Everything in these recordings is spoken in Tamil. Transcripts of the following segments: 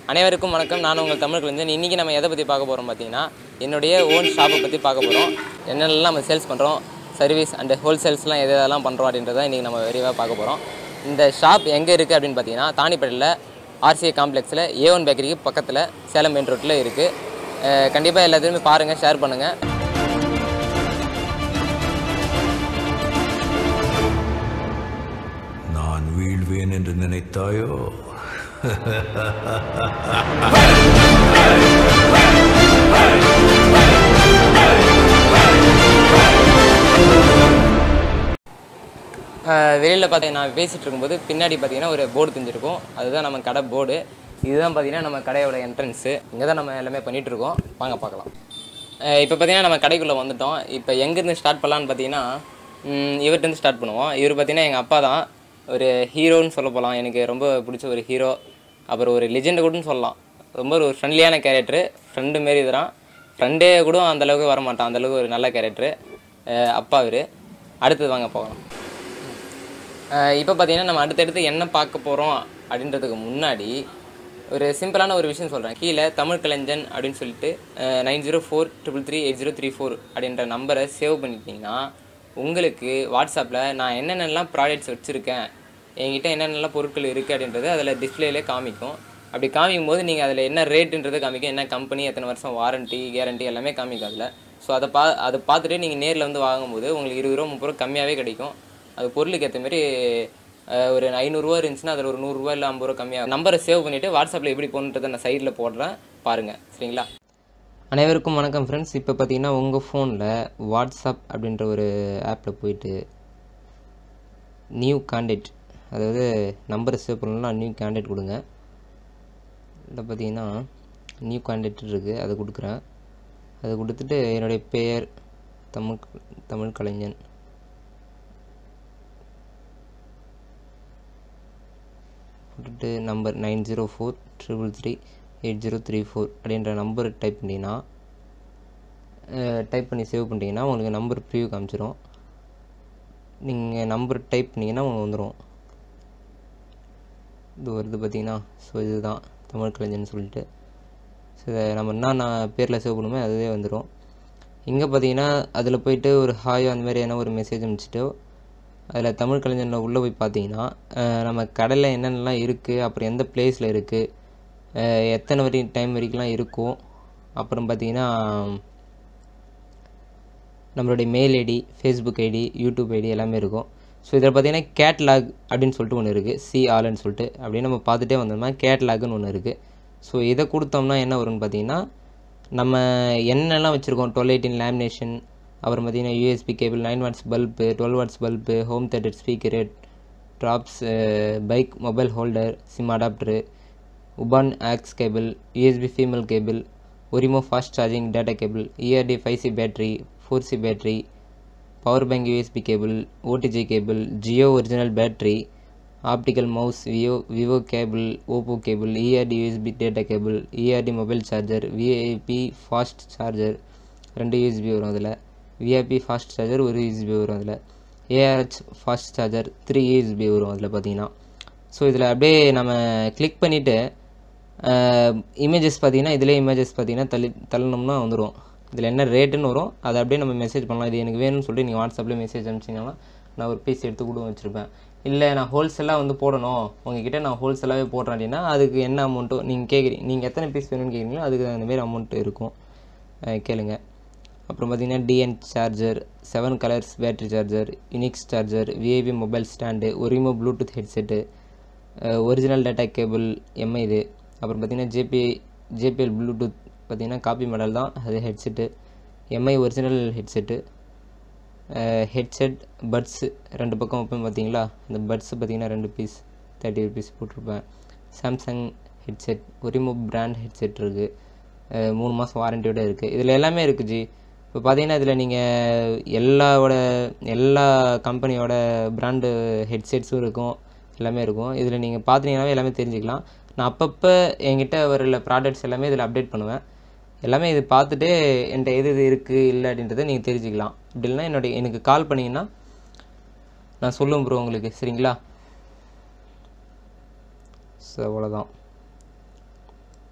அனைவருக்கும் வணக்கம். நான் உங்கள் தமிழ் கலைஞன். இன்றைக்கி நம்ம எதை பற்றி பார்க்க போகிறோம் பார்த்தீங்கன்னா, என்னுடைய ஓன் ஷாப்பை பற்றி பார்க்க போகிறோம். என்னென்னலாம் நம்ம சேல்ஸ் பண்ணுறோம், சர்வீஸ் அண்ட் ஹோல்சேல்ஸ்லாம் எதெல்லாம் பண்ணுறோம் அப்படின்றத இன்றைக்கி நம்ம விரிவாக பார்க்க போகிறோம். இந்த ஷாப் எங்கே இருக்குது அப்படின்னு பார்த்தீங்கன்னா, தானிப்பட்டியில் RCA காம்ப்ளெக்ஸில் A1 பேக்கரிக்கு பக்கத்தில் சேலம் மெயின் ரோட்டில் இருக்குது. கண்டிப்பாக எல்லாத்தையுமே பாருங்கள், ஷேர் பண்ணுங்கள். நான் வீழ்வேன் என்று நினைத்தாயோ? வெளியில் பார்த்தீங்கன்னா நான் பேசிகிட்டு இருக்கும்போது பின்னாடி பார்த்தீங்கன்னா ஒரு போர்டு தெரிஞ்சிருக்கும். அதுதான் நம்ம கடை போர்டு. இதுதான் பார்த்தீங்கன்னா நம்ம கடையோட என்ட்ரன்ஸு. இங்கே தான் நம்ம எல்லாமே பண்ணிகிட்ருக்கோம். வாங்க பார்க்கலாம். இப்போ பார்த்தீங்கன்னா நம்ம கடைக்குள்ளே வந்துவிட்டோம். இப்போ எங்கேருந்து ஸ்டார்ட் பண்ணலான்னு பார்த்தீங்கன்னா, இவர்கிட்டருந்து ஸ்டார்ட் பண்ணுவோம். இவர் பார்த்தீங்கன்னா எங்கள் அப்பா தான். ஒரு ஹீரோன்னு சொல்ல போகலாம். எனக்கு ரொம்ப பிடிச்ச ஒரு ஹீரோ, அப்புறம் ஒரு லெஜெண்டு கூடன்னு சொல்லலாம். ரொம்ப ஒரு ஃப்ரெண்ட்லியான கேரக்டரு, ஃப்ரெண்டு மாரி இதுதான். ஃப்ரெண்டே கூட அந்தளவுக்கு வரமாட்டான், அந்தளவுக்கு ஒரு நல்ல கேரக்டரு அப்பா இவர். அடுத்தது வாங்க போகலாம். இப்போ பார்த்தீங்கன்னா நம்ம அடுத்தடுத்து என்ன பார்க்க போகிறோம் அப்படின்றதுக்கு முன்னாடி ஒரு சிம்பிளான ஒரு விஷயம் சொல்கிறேன். கீழே தமிழ் கலைஞன் அப்படின்னு சொல்லிட்டு 9043338034 அப்படின்ற நம்பரை சேவ் பண்ணிட்டீங்கன்னா உங்களுக்கு வாட்ஸ்அப்பில் நான் என்னென்னலாம் ப்ராடக்ட்ஸ் வச்சுருக்கேன், என்கிட்ட என்னென்னலாம் பொருட்கள் இருக்குது அப்படின்றது அதில் டிஸ்பிளேலே காமிக்கும். அப்படி காமிக்கும் போது நீங்கள் அதில் என்ன ரேட்டுன்றது காமிக்கும், என்ன கம்பெனி, எத்தனை வருஷம் வாரண்ட்டி, கேரண்டி எல்லாமே காமிக்கும் அதில். ஸோ அதை பார்த்துட்டு நீங்கள் நேரில் வந்து வாங்கும்போது உங்களுக்கு 20 ரூபா 30 ரூபா கம்மியாகவே கிடைக்கும். அது பொருளுக்கு ஏற்ற மாதிரி ஒரு 500 ரூபா இருந்துச்சுன்னா அதில் ஒரு 100 ரூபா இல்லை 50 ரூபா கம்மியாக. நம்பரை சேவ் பண்ணிவிட்டு வாட்ஸ்அப்பில் எப்படி போகணுன்றதை நான் சைடில் போடுறேன், பாருங்கள். சரிங்களா? அனைவருக்கும் வணக்கம் ஃப்ரெண்ட்ஸ். இப்போ பார்த்தீங்கன்னா உங்கள் ஃபோனில் வாட்ஸ்அப் அப்படின்ற ஒரு ஆப்பில் போயிட்டு நியூ கான்டாக்ட், அதாவது நம்பரை சேவ் பண்ணலாம், நியூ கான்டாக்ட் கொடுங்க. இதில் பார்த்தீங்கன்னா நியூ கான்டாக்ட் இருக்குது, அதை கொடுக்குறேன். அதை கொடுத்துட்டு என்னுடைய பெயர் தமிழ் கலைஞன், போட்டுட்டு நம்பர் 9043338034 அப்படின்ற நம்பர் டைப் பண்ணி சேவ் பண்ணிட்டீங்கன்னா உங்களுக்கு நம்பர் ப்ரிவ்யூ காமிச்சிடும். நீங்கள் நம்பர் டைப் பண்ணிங்கன்னா உங்களுக்கு வந்துடும். இது வருது பார்த்தீங்கன்னா. ஸோ இதுதான் தமிழ் கலைஞன் சொல்லிட்டு. ஸோ இதை நம்ம என்ன பேரில் சேவ் பண்ணுமோ அதுவே வந்துடும். இங்கே பார்த்தீங்கன்னா அதில் போய்ட்டு ஒரு ஹாய் அந்த மாதிரி என்ன ஒரு மெசேஜ் அனுப்பிச்சிட்டு அதில் தமிழ் கலைஞனில் உள்ளே போய் பார்த்தீங்கன்னா நம்ம கடையில் என்னென்னலாம் இருக்குது, அப்புறம் எந்த பிளேஸில் இருக்குது, எத்தனை டைம் வரைக்கும்லாம் இருக்கும், அப்புறம் பார்த்தீங்கன்னா நம்மளுடைய mail ID, Facebook ID, YouTube ID எல்லாமே இருக்கும். ஸோ இதில் பார்த்தீங்கன்னா கேட்லாக் அப்படின்னு சொல்லிட்டு ஒன்று இருக்குது, சி ஆல்னு சொல்லிட்டு. அப்படின்னு நம்ம பார்த்துட்டே வந்தோம்னா கேட்லாக்னு ஒன்று இருக்குது. ஸோ இதை கொடுத்தோம்னா என்ன வரும்னு பார்த்தீங்கன்னா, நம்ம என்னெல்லாம் வச்சுருக்கோம், 1218 லேமினேஷன், அப்புறம் பார்த்தீங்கன்னா USB cable, 9 watts bulb, 12 watts bulb, home theatre speaker, drops, bike mobile holder, sim adapter, உபான் aux cable, USB female cable, Oraimo fast charging data cable, ERD 5C battery, 4C battery, power bank USB cable, OTG cable, Jio original battery, optical mouse, Vivo cable, Oppo cable, ERD USB data cable, ERD mobile charger, VIP fast charger 2 USB வரும் அதில், VIP ஃபாஸ்ட் சார்ஜர் 1 USB வரும் அதில், ARH ஃபாஸ்ட் சார்ஜர் 3 USB வரும் அதில் பார்த்தீங்கன்னா. ஸோ இதில் அப்படியே நம்ம கிளிக் பண்ணிவிட்டு இமேஜஸ் பார்த்தீங்கன்னா, இதிலே இமேஜஸ் பார்த்தீங்கன்னா தள்ளணும்னா வந்துடும். இதில் என்ன ரேட்டுன்னு வரும், அதை அப்படியே நம்ம மெசேஜ் பண்ணலாம். இது எனக்கு வேணும்னு சொல்லிட்டு நீங்கள் வாட்ஸ்அப்பில் மெசேஜ் அனுப்பிச்சிங்கன்னா நான் ஒரு பீஸ் எடுத்து கூட வச்சுருப்பேன். இல்லை நான் ஹோல்சேலாக வந்து போடணும், உங்ககிட்ட நான் ஹோல்சேலாகவே போடுறேன் அப்படின்னா அதுக்கு என்ன அமௌண்ட்டோ நீங்கள் எத்தனை பீஸ் வேணும்னு கேட்குறீங்களோ அதுக்கு அந்தமாரி அமௌண்ட்டு இருக்கும், கேளுங்க. அப்புறம் பார்த்தீங்கன்னா DN charger, 7 colours battery charger, Unix charger, VIP mobile stand, Oraimo Bluetooth headset, original data cable MI இது. அப்புறம் பார்த்தீங்கன்னா JPL ப்ளூடூத் பார்த்தீங்கன்னா காப்பி மாடல் தான் அது headset, MI original headset, headset buds 2 பக்கம் வைப்பேன் பார்த்தீங்களா, அந்த பட்ஸு பார்த்தீங்கன்னா 2 பீஸ் 30 rupees போட்டிருப்பேன். Samsung headset, Oraimo brand headset இருக்குது, 3 மாதம் வாரண்டியோடு இருக்குது. இதில் எல்லாமே இருக்குது ஜி. இப்போ பார்த்தீங்கன்னா இதில் நீங்கள் எல்லா கம்பெனியோட பிராண்டு ஹெட்செட்ஸும் இருக்கும், எல்லாமே இருக்கும். இதில் நீங்கள் பார்த்தீங்கன்னாவே எல்லாமே தெரிஞ்சுக்கலாம். நான் அப்பப்போ என்கிட்ட வர ப்ராடக்ட்ஸ் எல்லாமே இதில் அப்டேட் பண்ணுவேன். எல்லாமே இது பார்த்துட்டு என்கிட்ட எது இருக்குது இல்லை அப்படின்றத நீங்கள் தெரிஞ்சுக்கலாம். அப்படி இல்லைனா எனக்கு கால் பண்ணிங்கன்னா நான் சொல்லுவேன் ப்ரோ உங்களுக்கு. சரிங்களா? ஸோ அவ்வளோதான்.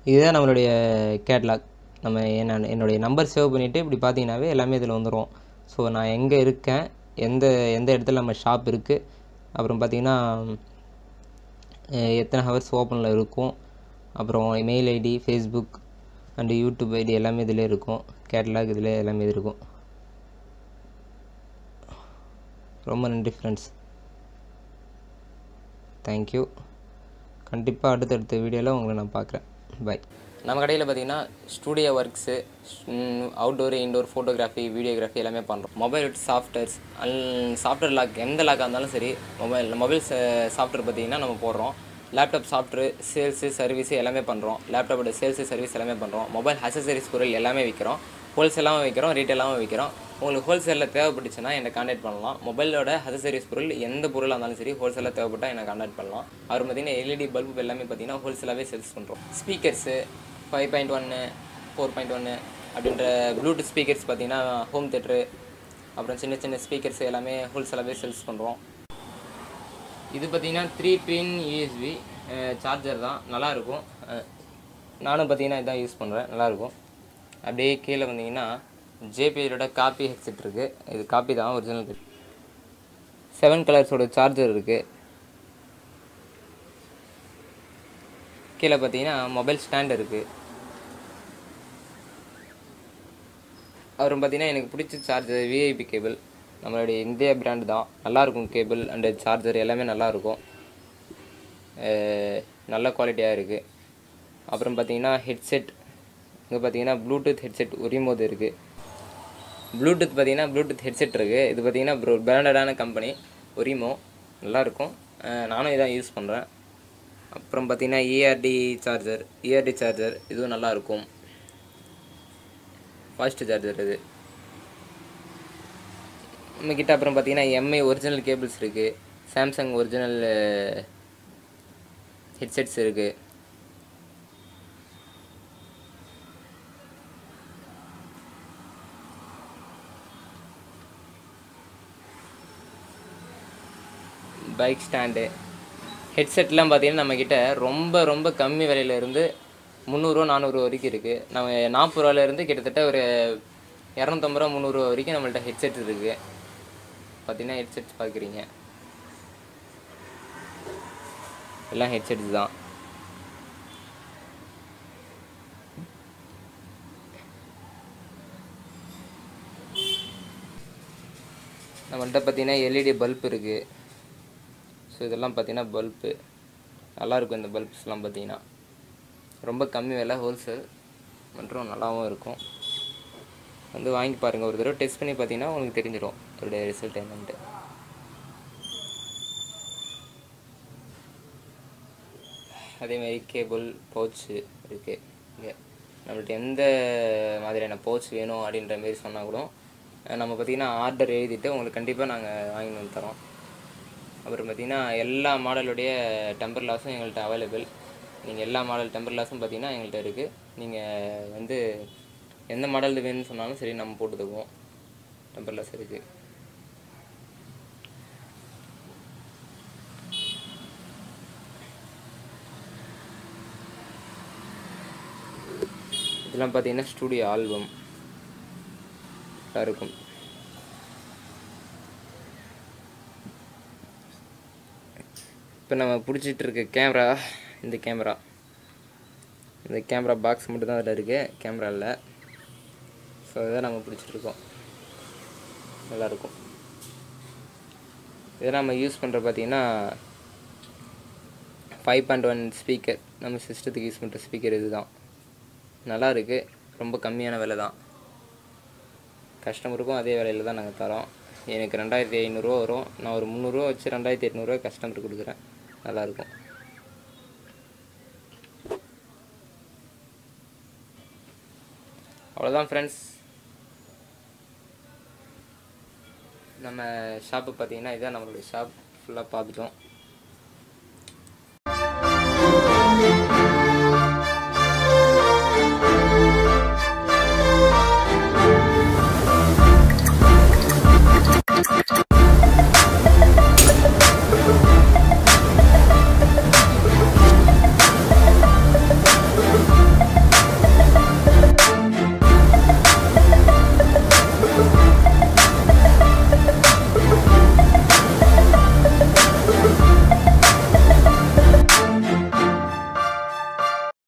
இதுதான் நம்மளுடைய கேட்லாக். நம்ம என்னுடைய நம்பர் சேவ் பண்ணிவிட்டு இப்படி பார்த்தீங்கன்னாவே எல்லாமே இதில் வந்துடும். ஸோ நான் எங்கே இருக்கேன், எந்த எந்த இடத்துல நம்ம ஷாப் இருக்குது, அப்புறம் பார்த்திங்கன்னா எத்தனை ஹவர்ஸ் ஓப்பனில் இருக்கும், அப்புறம் mail ID, Facebook and YouTube ID எல்லாமே இதில் இருக்கும். கேட்லாக் இதில் எல்லாமே இது இருக்கும். ரொம்ப நன்றி ஃப்ரெண்ட்ஸ். தேங்க்யூ. கண்டிப்பாக அடுத்தடுத்த வீடியோவில் உங்களை நான் பார்க்குறேன். பை. நம்ம கடையில் பார்த்தீங்கன்னா studio works, outdoor indoor photography, videography எல்லாமே பண்ணுறோம். மொபைல் சாஃப்ட்வேர்ஸ் சாஃப்ட்வேர் லாக் எந்த லாக்காக இருந்தாலும் சரி, மொபைல் சாஃப்ட்வேர் பார்த்தீங்கன்னா நம்ம போடுறோம். லேப்டாப் சாஃப்ட்வேர் சேல்ஸு சர்வீஸு எல்லாமே பண்ணுறோம். லேப்டாப்போட சேல்ஸு சர்வீஸ் எல்லாமே பண்ணுறோம். மொபைல் அக்சசரிஸ் பொருள் எல்லாமே விற்கிறோம். ஹோல்சேலாகவும் விற்கிறோம், ரீட்டெயிலாகவும் விற்கிறோம். உங்களுக்கு ஹோல்சேலில் தேவைப்பட்டுச்சுன்னா என்னை கான்டாக்ட் பண்ணலாம். மொபைலோட அக்சசரிஸ் பொருள் எந்த பொருளாக இருந்தாலும் சரி ஹோல்சேலாக தேவைப்பட்டால் என்னை கான்டாக்ட் பண்ணலாம். அவர் பார்த்தீங்கன்னா எல்இடி பல்பு எல்லாமே பார்த்தீங்கன்னா ஹோல்சேலாகவே சேல்ஸ் பண்ணுறோம். ஸ்பீக்கர்ஸு 5.1 4.1 அப்படின்ற ப்ளூடூத் ஸ்பீக்கர்ஸ் பார்த்தீங்கன்னா ஹோம் தேட்டரு, அப்புறம் சின்ன சின்ன ஸ்பீக்கர்ஸ் எல்லாமே ஹோல்சேலாகவே சேல்ஸ் பண்ணுறோம். இது பார்த்தீங்கன்னா 3 பின் USB சார்ஜர் தான், நல்லாயிருக்கும். நானும் பார்த்தீங்கன்னா இதான் யூஸ் பண்ணுறேன், நல்லாயிருக்கும். அப்படியே கீழே வந்தீங்கன்னா ஜேபிஎலோட காப்பி ஹெட்செட் இருக்குது. இது காப்பி தான், ஒரிஜினல். 7 கலர்ஸோட சார்ஜர் இருக்குது. கீழே பார்த்தீங்கன்னா மொபைல் ஸ்டாண்ட் இருக்குது. அப்புறம் பார்த்தீங்கன்னா எனக்கு பிடிச்ச சார்ஜர் விஐபி கேபிள், நம்மளுடைய இந்தியா பிராண்டு தான், நல்லாயிருக்கும். கேபிள் அண்டு சார்ஜர் எல்லாமே நல்லாயிருக்கும், நல்ல குவாலிட்டியாக இருக்குது. அப்புறம் பார்த்தீங்கன்னா ஹெட்செட், இங்கே பார்த்தீங்கன்னா ப்ளூடூத் ஹெட்செட் ஒரிமோது இருக்குது. ப்ளூடூத் பார்த்தீங்கன்னா ப்ளூடூத் ஹெட்செட் இருக்குது. இது பார்த்தீங்கன்னா பிராண்டடான கம்பெனி ஒரிமோ, நல்லாயிருக்கும். நானும் இதான் யூஸ் பண்ணுறேன். அப்புறம் பார்த்தீங்கன்னா இஆர்டி சார்ஜர் இதுவும் நல்லாயிருக்கும், ஃபாஸ்ட் சார்ஜர் இது நம்மக்கிட்ட. அப்புறம் பார்த்தீங்கன்னா எம்ஐ ஒரிஜினல் கேபிள்ஸ் இருக்குது. சாம்சங் ஒரிஜினல் ஹெட்செட்ஸ் இருக்குது. பைக் ஸ்டாண்டு, ஹெட்செட்லாம் பார்த்தீங்கன்னா நம்மக்கிட்ட ரொம்ப கம்மி விலையிலேருந்து 300 400 வரைக்கும் இருக்குது. நம்ம 40 ரூபாயிலேருந்து கிட்டத்தட்ட ஒரு 250 ரூபா 300 ரூபா வரைக்கும் நம்மள்ட்ட ஹெட்செட் இருக்குது. பார்த்தீங்கன்னா ஹெட்செட்ஸ் பார்க்குறீங்க, எல்லாம் ஹெட்செட்ஸ் தான். நம்மள்ட்ட பார்த்தீங்கன்னா எல்இடி பல்ப் இருக்குது. ஸோ இதெல்லாம் பார்த்தீங்கன்னா பல்ப்பு நல்லாயிருக்கும். இந்த பல்ப்ஸ்லாம் பார்த்தீங்கன்னா ரொம்ப கம்மி விலை, ஹோல்சேல் மற்றும் நல்லாவும் இருக்கும். வந்து வாங்கி பாருங்கள், ஒரு தடவை டெஸ்ட் பண்ணி பார்த்தீங்கன்னா உங்களுக்கு தெரிஞ்சிடும் அதோடைய ரிசல்ட் என்னன்ட்டு. அதேமாதிரி கேபிள் பவுச்சு இருக்குது. இங்கே நம்மள்ட்ட எந்த மாதிரியான பவுச் வேணும் அப்படின்ற மாரி சொன்னால் கூட நம்ம பார்த்திங்கன்னா ஆர்டர் எழுதிட்டு உங்களுக்கு கண்டிப்பாக நாங்கள் வாங்கி வந்து தரோம். அப்புறம் பார்த்திங்கன்னா எல்லா மாடலுடைய டெம்பர் லாஸும் எங்கள்கிட்ட அவைலபிள். நீங்கள் எல்லா மாடல் டெம்பர் லாஸும் பார்த்திங்கன்னா எங்கள்கிட்ட இருக்குது. நீங்கள் வந்து எந்த மாடல் வேணும்னு சொன்னாலும் சரி நம்ம போட்டு தருவோம். டெம்பர் லாஸ் இருக்குது. இதெல்லாம் பார்த்தீங்கன்னா ஸ்டூடியோ ஆல்பம் இருக்கும். இப்போ நம்ம பிடிச்சிட்டு இருக்க கேமரா, இந்த கேமரா பாக்ஸ் மட்டும் தான் அதில் இருக்குது, கேமரா இல்லை. ஸோ இதை நம்ம பிடிச்சிட்ருக்கோம், நல்லாயிருக்கும். இதை நம்ம யூஸ் பண்ணுற பார்த்திங்கன்னா 5.1 ஸ்பீக்கர், நம்ம சிஸ்டத்துக்கு யூஸ் பண்ணுற ஸ்பீக்கர் இது தான். நல்லா இருக்குது, ரொம்ப கம்மியான விலை தான். கஸ்டமருக்கும் அதே விலையில் தான் நாங்கள் தரோம். எனக்கு 2500 ரூபா வரும். நான் ஒரு 300 ரூபா வச்சு 2800 ரூபா கஸ்டமருக்கு கொடுக்குறேன். நல்லாயிருக்கும். அவ்வளோதான் ஃப்ரெண்ட்ஸ். நம்ம ஷாப்பு பார்த்தீங்கன்னா இதான் நம்மளுடைய ஷாப் ஃபுல்லாக பார்த்துட்டோம்.